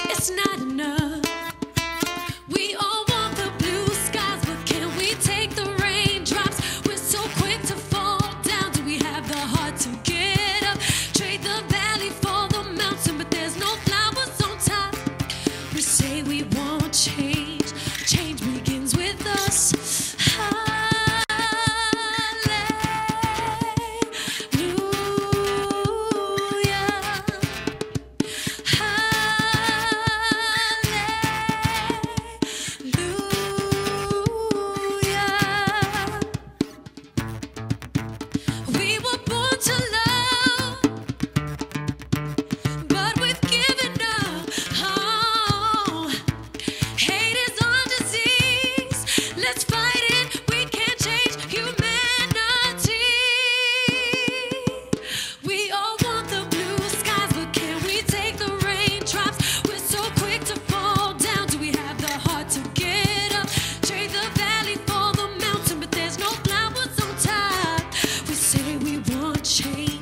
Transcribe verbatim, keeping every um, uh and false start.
it's not enough. We all want the blue skies, but can we take the raindrops? We're so quick to fall down. Do we have the heart to get up? Trade the valley for the mountain, but there's no flowers on top. We say we want change. Change begins with us. Change.